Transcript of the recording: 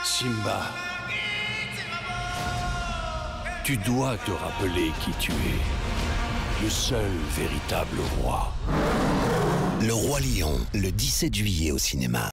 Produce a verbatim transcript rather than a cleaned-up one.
Simba, tu dois te rappeler qui tu es. Le seul véritable roi. Le Roi Lion, le dix-sept juillet au cinéma.